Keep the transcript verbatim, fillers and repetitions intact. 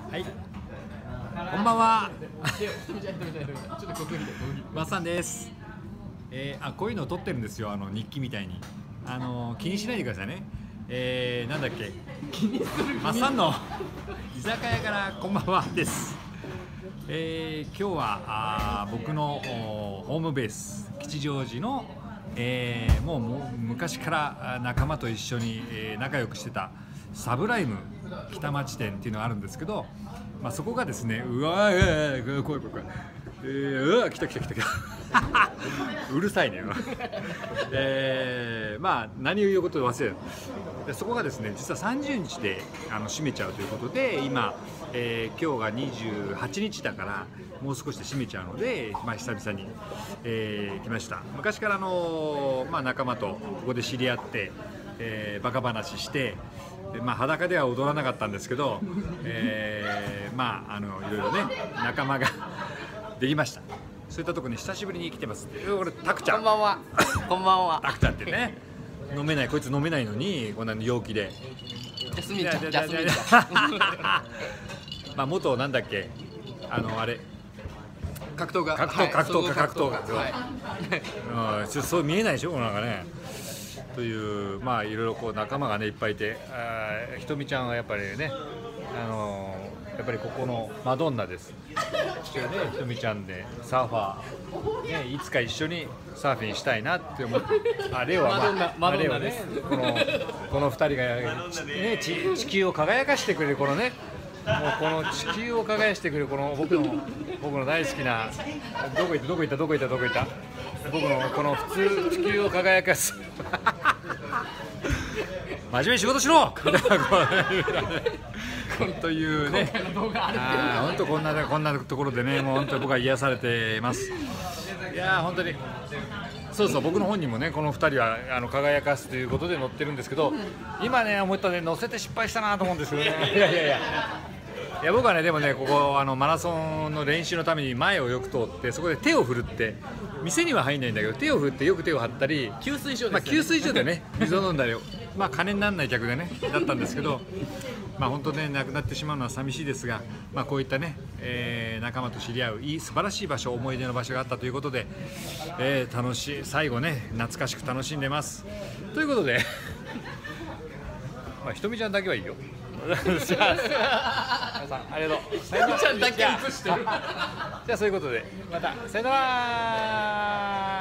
はい、こんばんは。マッサンです。えー、あ、こういうのを撮ってるんですよ。あの日記みたいに。あの気にしないでくださいね。えー、なんだっけ。マッサンの居酒屋からこんばんはです。えー、今日はあ僕のホームベース吉祥寺の、えー、もうもう昔から仲間と一緒に、えー、仲良くしてたサブライム北町店っていうのがあるんですけど、まあ、そこがですね、うわー、怖い怖い怖い、えー、うわ来た来た来た来たうるさいねえー、まあ何を言うことを忘れる。でそこがですね、実はさんじゅうにちであの閉めちゃうということで、今、えー、今日がにじゅうはちにちだからもう少しで閉めちゃうので、まあ、久々に、えー、来ました。昔から、あのーまあ、仲間とここで知り合って、えー、バカ話してで、まあ、裸では踊らなかったんですけど、えー、まああのいろいろね仲間ができました。そういったところに久しぶりに来てます。俺タクちゃん、 こんばんは。こんばんは。 タクちゃんってね、飲めない、こいつ飲めないのにこんなに陽気で。 ジャスミンちゃん、ジャスミンちゃん。 まあ元なんだっけ、あのあれ格闘家、 格闘格闘家格闘家。 はい。 うん、ちょっとそう見えないでしょ、なんかね。というまあいろいろこう仲間がねいっぱいいて、あひとみちゃんはやっぱりね、あのー、やっぱりここのマドンナです。ひとみちゃんでサーファー、ね、いつか一緒にサーフィンしたいなって思って、あれはまああれはね、このこのふたりがね地地球を輝かしてくれるこのね。もうこの地球を輝かしてくれるこの僕の僕の大好きな、どこ行ったどこ行ったどこ行ったどこ行った僕のこの普通地球を輝かす真面目に仕事しろというね、あ本当こんなこんなところでね、もう本当僕は癒されています。いやー本当にそうそう、僕の本にもねこのふたりはあの輝かすということで載ってるんですけど、今ね思ったね、載せて失敗したなと思うんですけどね。いやいやいやいや僕はね、でもねここあのマラソンの練習のために前をよく通って、そこで手を振るって、店には入んないんだけど手を振ってよく手を張ったり、 給水所ですよね。 まあ給水所でね水を飲んだり、まあ金にならない客でねだったんですけど、まあ本当ねなくなってしまうのは寂しいですが、まあこういったね、えー、仲間と知り合ういい素晴らしい場所、思い出の場所があったということで、えー、楽しい、最後ね懐かしく楽しんでます。ということでまあひとみちゃんだけはいいよ。じゃあ皆さんありがとう。 ひとみちゃんだけ映してる。 じゃあそういうことでまたさよなら。